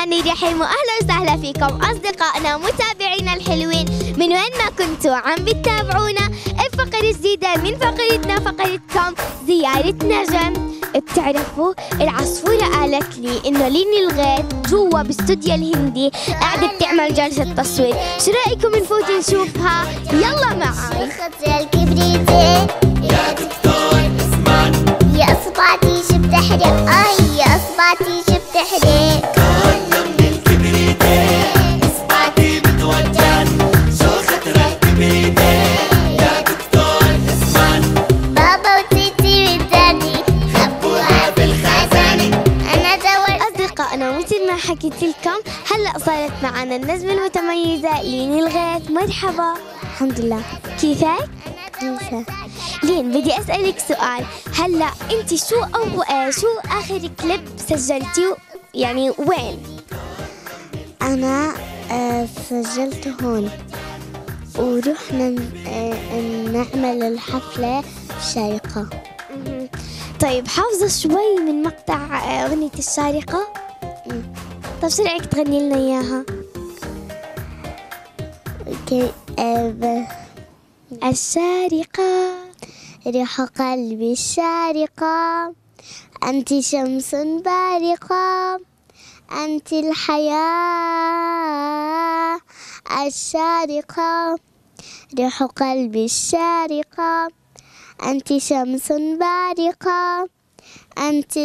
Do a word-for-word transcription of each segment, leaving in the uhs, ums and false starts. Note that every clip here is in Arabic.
الرحمن الرحيم، وأهلا وسهلا فيكم أصدقائنا متابعينا الحلوين من وين ما كنتوا عم بتتابعونا. الفقرة الجديدة من فقرتنا فقرتكم زيارة نجم. بتعرفوا العصفورة قالت لي إنه ليني الغيث جوا باستوديو الهندي قاعدة بتعمل جلسة تصوير. شو رأيكم نفوت نشوفها؟ يلا معي. خطر الكبريتي يا دكتور اسمعني، يا اصبعتي شو بتحرق، اه يا اصبعتي شو بتحرق. كله من الكبريتي اصبعتي بتوجعني، شو خطر الكبريتي يا دكتور اسمعني. بابا وتيتي ودادي خبوها بالخزانة. انا دور أصدقائنا مثل ما حكيت لكم هلأ صارت معنا النجمة المتميزة ليني الغيث. مرحبا. الحمد لله. كيفك؟ كيفك؟ لين بدي أسألك سؤال. هلا أنت شو أو آه شو آخر كليب سجلتيه يعني وين؟ أنا آه سجلت هون ورحنا آه نعمل الحفلة في الشارقة. مهم. طيب حافظة شوي من مقطع آه، أغنية الشارقة؟ مم. طيب شو رأيك تغني لنا إياها؟ اوكي. آه ب- الشارقة ريح قلبي الشارقة، أنت شمس بارقة، أنت الحياة الشارقة. ريح قلبي الشارقة، أنت شمس بارقة، أنت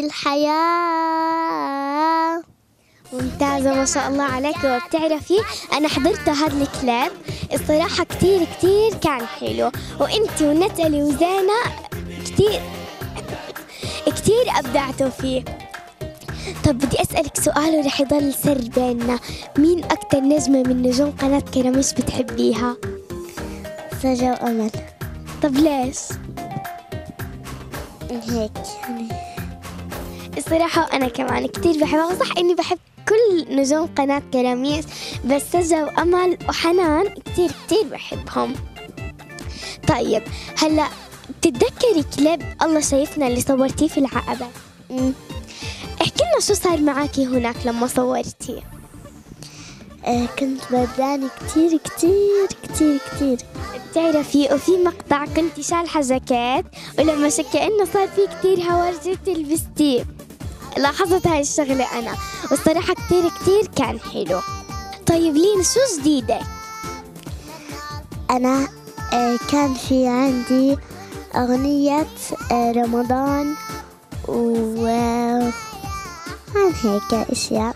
الحياة. ممتازة ما شاء الله عليك. وبتعرفي أنا حضرت هذا الكليب الصراحة كتير كتير كان حلو، وأنتي ونتالي وزينة كتير كتير أبدعتوا فيه. طب بدي أسألك سؤال ورح يضل سر بيننا. مين أكتر نجمة من نجوم قناة كراميش بتحبيها؟ سجا وأمل. طب ليش؟ هيك يعني. الصراحة أنا كمان كتير بحبها. صح إني بحب كل نجوم قناة كراميس، بس سجا وأمل وحنان كتير كتير بحبهم. طيب هلا بتتذكري كليب الله شايفنا اللي صورتيه في العقبة؟ أمم. احكي لنا شو صار معاكي هناك لما صورتيه. آه كنت بردانة كتير كتير كتير كتير. بتعرفي وفي مقطع كنت شالحة جاكيت ولما شكي إنه صار في كتير هوا رجعتي لبستيه. لاحظت هاي الشغلة أنا، والصراحة كتير كتير كان حلو. طيب لين شو جديدك؟ أنا آه كان في عندي أغنية آه رمضان و عن هيك أشياء.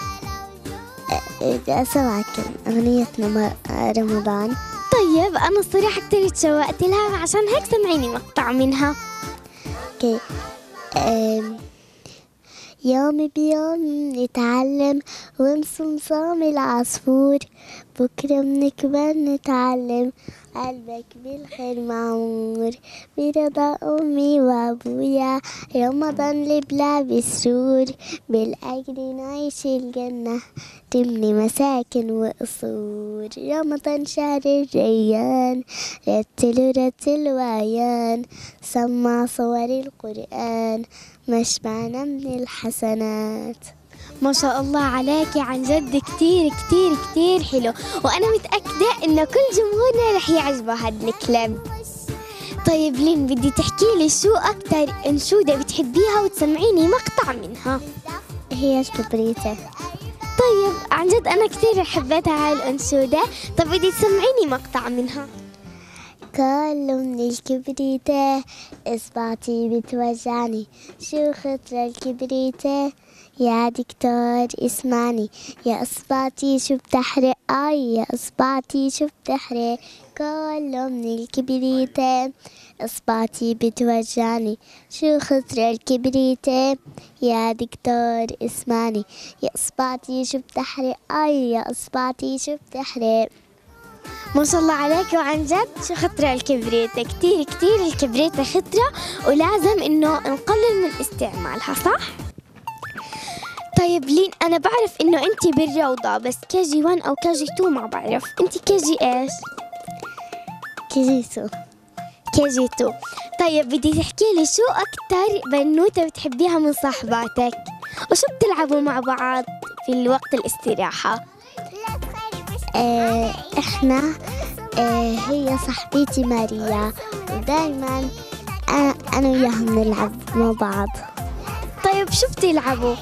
بدي أسمعك أغنية مم- رمضان. طيب أنا الصراحة كتير تشوقت لها عشان هيك سمعيني مقطع منها. اوكي. آم، يوم بيوم نتعلم ونصوم صوم العصفور، بكرة بنكبر نتعلم قلبك بالخير معمور، برضا أمي وأبويا رمضان لبلا بسرور، بالأجر نعيش الجنة تبني مساكن وقصور، رمضان شهر الريان رتل رتل وعيان، سمع صور القرآن مشبعنا من الحسنات. ما شاء الله عليكي عن جد كتير كتير كتير حلو، وأنا متأكدة إنه كل جمهورنا رح يعجبه هذا الكليب. طيب لين بدي تحكي لي شو أكتر أنشودة بتحبيها وتسمعيني مقطع منها. هي الكبريتة. طيب عن جد أنا كتير حبيتها هاي الأنشودة. طب بدي تسمعيني مقطع منها. كله من الكبريتة إصبعتي بتوجعني، شو خطر الكبريتة يا دكتور اسمعني، يا إصبعتي شو بتحرق، آي يا إصبعتي شو بتحرق. كله من الكبريتة إصبعتي بتوجعني، شو خطر الكبريتة يا دكتور اسمعني، يا إصبعتي شو بتحرق، آي يا إصبعتي شو بتحرق. ما شاء الله عليك. وعن جد شو خطرة الكبريتة، كتير كتير الكبريتة خطرة ولازم إنه نقلل من استعمالها، صح؟ طيب لين أنا بعرف إنه أنتي بالروضة بس كي جي واحد أو كي جي اثنين ما بعرف، أنتي كي جي إيش؟ كيسو. كي جي اثنين. طيب بدي تحكي لي شو أكتر بنوتة بتحبيها من صاحباتك؟ وشو بتلعبوا مع بعض في في الوقت الاستراحة؟ آه إحنا آه هي صاحبتي ماريا، ودايما أنا, أنا وياها بنلعب مع بعض. طيب شو بتلعبوا؟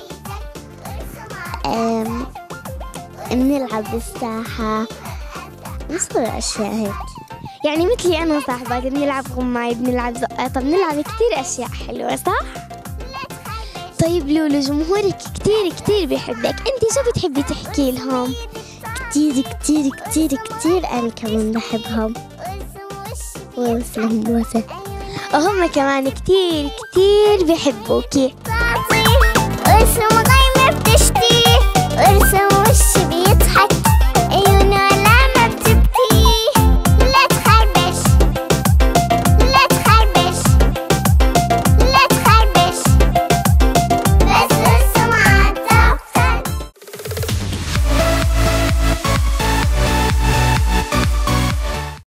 آم، بنلعب بالساحة، نسوي أشياء هيك. يعني مثلي أنا وصاحباتي بنلعب غماية، بنلعب زقاطة، بنلعب كتير أشياء حلوة صح؟ طيب لولو، جمهورك كتير كتير بيحبك، أنت شو بتحبي تحكي لهم؟ كتير كتير كتير كتير أنا كمان بحبهم ووصلهم بوسة، وهم كمان كتير كتير بيحبوكي. ارسم غيمة بتشتي، ارسم